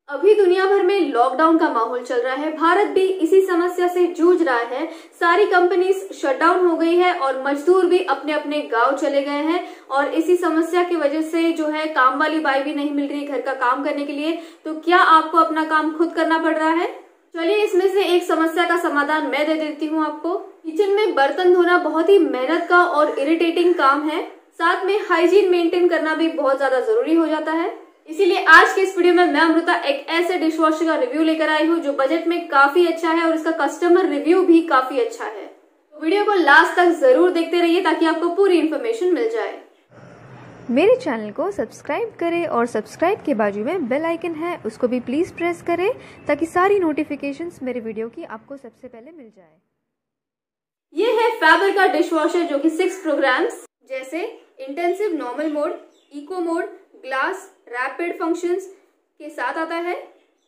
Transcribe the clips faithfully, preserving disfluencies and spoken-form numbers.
अभी दुनिया भर में लॉकडाउन का माहौल चल रहा है। भारत भी इसी समस्या से जूझ रहा है। सारी कंपनीज शटडाउन हो गई है और मजदूर भी अपने अपने गांव चले गए हैं और इसी समस्या की वजह से जो है काम वाली बाई भी नहीं मिल रही घर का काम करने के लिए। तो क्या आपको अपना काम खुद करना पड़ रहा है? चलिए इसमें से एक समस्या का समाधान मैं दे देती हूँ आपको। किचन में बर्तन धोना बहुत ही मेहनत का और इरिटेटिंग काम है। साथ में हाइजीन मेंटेन करना भी बहुत ज्यादा जरूरी हो जाता है। इसीलिए आज के इस वीडियो में मैं अमृता एक ऐसे डिश वॉशर का रिव्यू लेकर आई हूँ जो बजट में काफी अच्छा है और इसका कस्टमर रिव्यू भी काफी अच्छा है। तो वीडियो को लास्ट तक जरूर देखते रहिए ताकि आपको पूरी इन्फॉर्मेशन मिल जाए। मेरे चैनल को सब्सक्राइब करें और सब्सक्राइब के बाजू में बेल आइकन है उसको भी प्लीज प्रेस करें ताकि सारी नोटिफिकेशंस मेरे वीडियो की आपको सबसे पहले मिल जाए। ये है फैबर का डिश वॉशर जो कि सिक्स प्रोग्राम्स जैसे intensive normal mode, eco mode, glass, rapid functions के साथ आता है।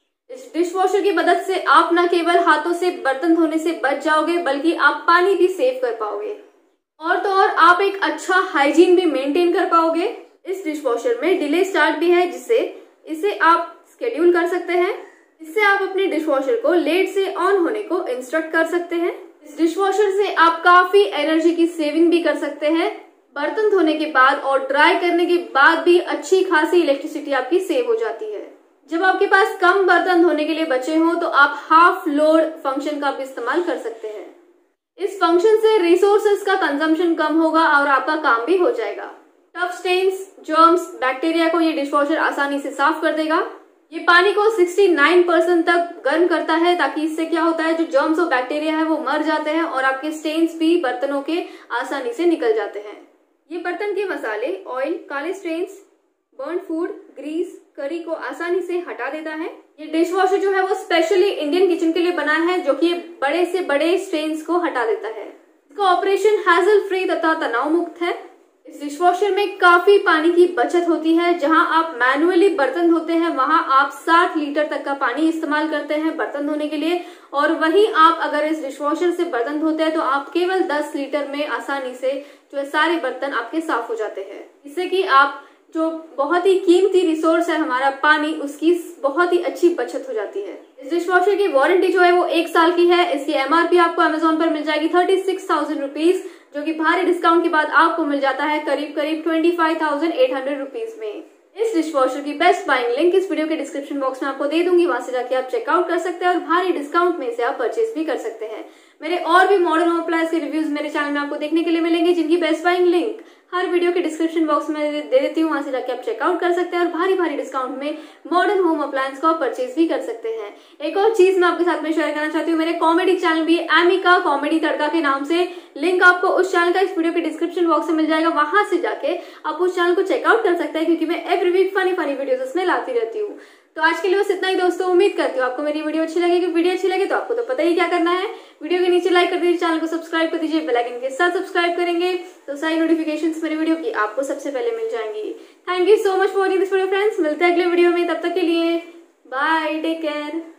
इस डिश वॉशर की मदद से आप न केवल हाथों से बर्तन धोने से बच जाओगे बल्कि आप पानी भी सेव कर पाओगे और तो और आप एक अच्छा हाइजीन भी मेंटेन कर पाओगे। इस डिश वॉशर में डिले स्टार्ट भी है जिससे इसे आप शेड्यूल कर सकते हैं। इससे आप अपने डिश वॉशर को लेट से ऑन होने को इंस्ट्रक्ट कर सकते हैं। इस डिश वॉशर से आप काफी एनर्जी की सेविंग भी कर सकते हैं। बर्तन धोने के बाद और ड्राई करने के बाद भी अच्छी खासी इलेक्ट्रिसिटी आपकी सेव हो जाती है। जब आपके पास कम बर्तन धोने के लिए बचे हों तो आप हाफ लोड फंक्शन का भी इस्तेमाल कर सकते हैं। इस फंक्शन से रिसोर्सेज का कंजम्पशन कम होगा और आपका काम भी हो जाएगा। टफ स्टेन्स, जर्म्स, बैक्टीरिया को ये डिश वॉशर आसानी से साफ कर देगा। ये पानी को उनहत्तर परसेंट तक गर्म करता है ताकि इससे क्या होता है जो जर्म्स और बैक्टीरिया है वो मर जाते हैं और आपके स्टेन्स भी बर्तनों के आसानी से निकल जाते हैं। ये बर्तन के मसाले, ऑयल, काले स्टेन्स, बर्न फूड, ग्रीस, करी को आसानी से हटा देता है। ये डिश वॉशर जो है वो स्पेशली इंडियन किचन के लिए बना है जो कि बड़े से बड़े स्टेन्स को हटा देता है। इसका ऑपरेशन हैजल फ्री तथा तनाव मुक्त है। इस डिश वॉशर में काफी पानी की बचत होती है। जहां आप मैनुअली बर्तन धोते हैं वहां आप साठ लीटर तक का पानी इस्तेमाल करते हैं बर्तन धोने के लिए और वहीं आप अगर इस डिश वॉशर से बर्तन धोते हैं तो आप केवल दस लीटर में आसानी से जो है सारे बर्तन आपके साफ हो जाते हैं। इससे कि आप जो बहुत ही कीमती रिसोर्स है हमारा पानी उसकी बहुत ही अच्छी बचत हो जाती है। इस डिश वॉशर की वारंटी जो है वो एक साल की है। इसकी एमआरपी आपको अमेजोन पर मिल जाएगी थर्टी सिक्स थाउजेंड रुपीज जो कि भारी डिस्काउंट के बाद आपको मिल जाता है करीब करीब twenty five thousand eight hundred rupees में। इस डिश वॉशर की बेस्ट बाइंग लिंक इस वीडियो के डिस्क्रिप्शन बॉक्स में आपको दे दूंगी। वहां से जाके आप चेकआउट कर सकते हैं और भारी डिस्काउंट में से आप परचेज भी कर सकते हैं। मेरे और भी मॉडर्न होम अप्लायंस के रिव्यूज मेरे चैनल में आपको देखने के लिए मिलेंगे जिनकी बेस्ट बाइंग लिंक हर वीडियो के डिस्क्रिप्शन बॉक्स में दे देती हूँ। वहां से जाके आप चेकआउट कर सकते हैं और भारी भारी डिस्काउंट में मॉडर्न होम अप्लायंस को परचेज भी कर सकते हैं। एक और चीज मैं आपके साथ में शेयर करना चाहती हूँ, मेरे कॉमेडी चैनल भी एमिका कॉमेडी तड़का के नाम से, लिंक आपको उस चैनल का इस वीडियो के डिस्क्रिप्शन बॉक्स में मिल जाएगा। वहां से जाके आप उस चैनल को चेकआउट कर सकते हैं क्योंकि मैं every week funny funny videos उसमें लाती रहती हूँ। तो आज के लिए बस इतना ही दोस्तों। उम्मीद करती हूँ आपको मेरी वीडियो अच्छी लगेगी। वीडियो अच्छी लगे तो आपको तो पता ही क्या करना है, वीडियो के नीचे लाइक कर दीजिए, चैनल को सब्सक्राइब कर दीजिए। बेल आइकन के साथ सब्सक्राइब करेंगे तो सारी नोटिफिकेशंस मेरे वीडियो की आपको सबसे पहले मिल जाएंगी। Thank you so much for watching this video friends. मिलते हैं अगले वीडियो में, तब तक के लिए बाय, टेक केयर।